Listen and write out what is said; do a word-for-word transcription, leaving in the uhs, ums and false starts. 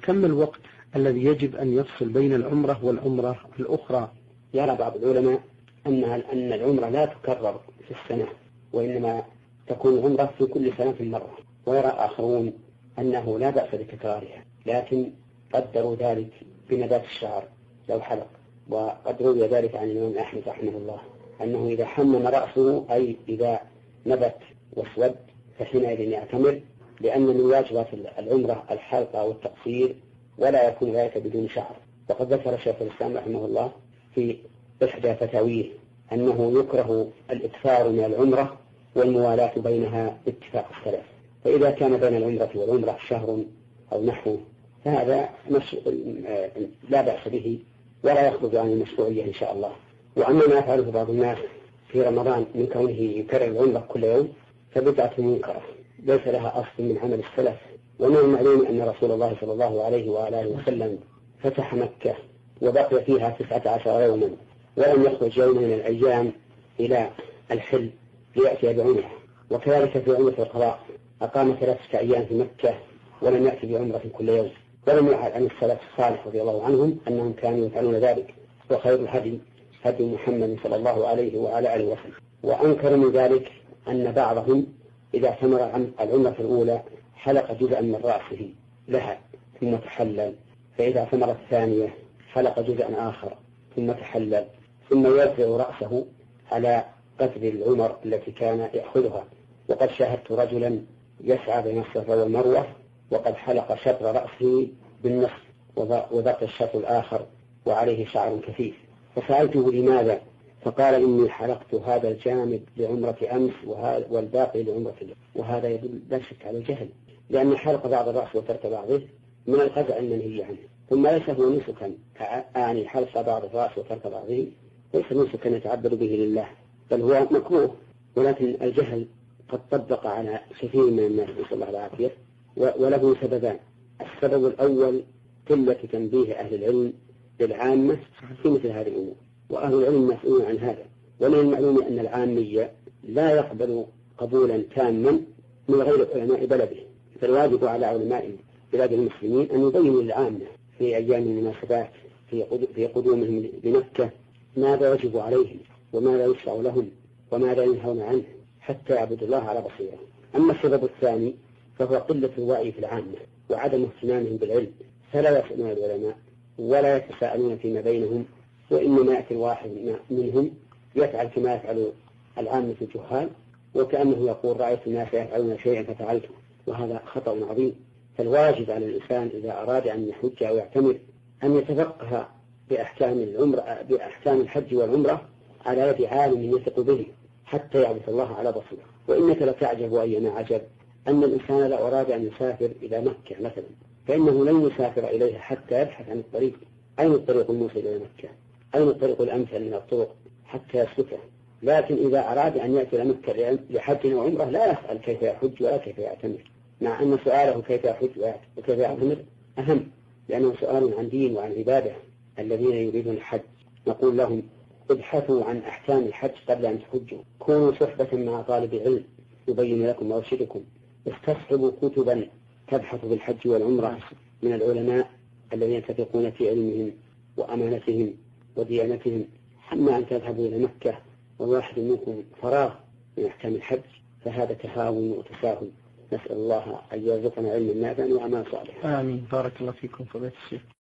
كم الوقت الذي يجب أن يفصل بين العمرة والعمرة الأخرى؟ يرى بعض العلماء أن أن العمرة لا تكرر في السنة، وإنما تكون عمرة في كل سنة مرة، ويرى آخرون أنه لا بأس بتكرارها، لكن قدروا ذلك بنبات الشعر لو حلق. وقد روي ذلك عن الإمام أحمد رحمه الله أنه إذا حمم رأسه أي إذا نبت واسود فحينئذ يعتمر، لأن من واجبات العمرة الحلقة والتقصير، ولا يكون ذلك بدون شعر. وقد ذكر شيخ الإسلام رحمه الله في إحدى فتاويه أنه يكره الإكثار من العمرة والموالاة بينها باتفاق السلف، فإذا كان بين العمرة والعمرة شهر أو نحوه فهذا مش... لا بأس به ولا يخرج عن المشروعية إن شاء الله. وأما ما يفعله بعض الناس في رمضان من كونه يكرر العمرة كل يوم فبدعة منكرة ليس لها أصل من عمل السلف. ومن المعلوم أن رسول الله صلى الله عليه وآله وسلم فتح مكة وبقي فيها تسعة عشر يوما ولم يخرج يوم من الأيام إلى الحل ليأتي بعمرة. وكذلك في عمرة القضاء أقام ثلاثة أيام في مكة ولم يأتي بعمرة كل يوم. ولم يعد عن السلف الصالح رضي الله عنهم أنهم كانوا يفعلون ذلك. وخير الهدي هدي محمد صلى الله عليه وعلى آله وسلم. وأنكر من ذلك أن بعضهم إذا ثمر العمرة الأولى حلق جزءا من رأسه لها ثم تحلل، فإذا ثمر الثانية حلق جزءا آخر ثم تحلل، ثم يرفع رأسه على قدر العمر التي كان يأخذها. وقد شاهدت رجلا يسعى بين الصفا والمروة وقد حلق شطر رأسه بالنصف وبقي الشطر الآخر وعليه شعر كثيف، فسألته لماذا؟ فقال إني حلقت هذا الجانب لعمرة أمس والباقي لعمرة اليوم. وهذا يدل لا شك على الجهل، لأن حلق بعض الرأس وترك بعضه من القزع المنهي عنه. ثم ليس هو نسكا، أعني حلق بعض الرأس وترك بعضه ليس نسكا يتعبد به لله، بل هو مكروه. ولكن الجهل قد طبق على كثير من الناس نسأل الله العافية، وله سببان. السبب الأول قلة تنبيه أهل العلم للعامة في مثل هذه الأمور، وأهل العلم مسؤولون عن هذا. ومن المعلوم أن العامية لا يقبل قبولا تاما من غير علماء بلده، فالواجب على علماء بلاد المسلمين أن يبينوا للعامة في أيام المناسبات في قدومهم لمكة ماذا يجب عليهم وماذا يشرع لهم وماذا ينهون عنه حتى يعبدوا الله على بصيرة. أما السبب الثاني فهو قلة الوعي في العامة وعدم اهتمامهم بالعلم، فلا يسألون العلماء ولا يتساءلون فيما بينهم، وإنما يأتي الواحد منهم يفعل كما يفعل العامة الجهال، وكأنه يقول رأيت الناس يفعلون شيئا ففعلته، وهذا خطأ عظيم. فالواجب على الإنسان إذا أراد أن يحج أو يعتمر أن يتفقه بأحكام العمرة بأحكام الحج والعمرة على يد عالم يثق به حتى يعبد الله على بصيرة. وإنك لتعجب أيما عجب أن الإنسان لو أراد أن يسافر إلى مكة مثلا فإنه لن يسافر إليها حتى يبحث عن الطريق، أين الطريق الموصل إلى مكة، أين الطريق الأمثل من الطرق حتى يسلكه. لكن إذا أراد أن يأتي إلى مكة لحج وعمرة لا يسأل كيف يحج ولا كيف يعتمر، مع أن سؤاله كيف يحج وكيف يعتمر أهم، لأنه سؤال عن دين وعن عبادة. الذين يريدون الحج نقول لهم ابحثوا عن أحكام الحج قبل أن تحجوا، كونوا صحبة مع طالب علم يبين لكم ويرشدكم، استصحبوا كتبا تبحث بالحج والعمرة من العلماء الذين يتفقون في علمهم وأمانتهم وديانتهم، أما أن تذهبوا إلى مكة والواحد منكم فراغ من أحكام الحج فهذا تهاون وتساهل. نسأل الله أن يرزقنا علما نافعا وأعمالا صالحة. آمين. بارك الله فيكم فضيلة الشيخ.